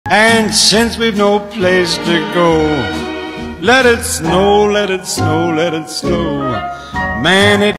And since we've no place to go, let it snow, let it snow, let it snow. Man, it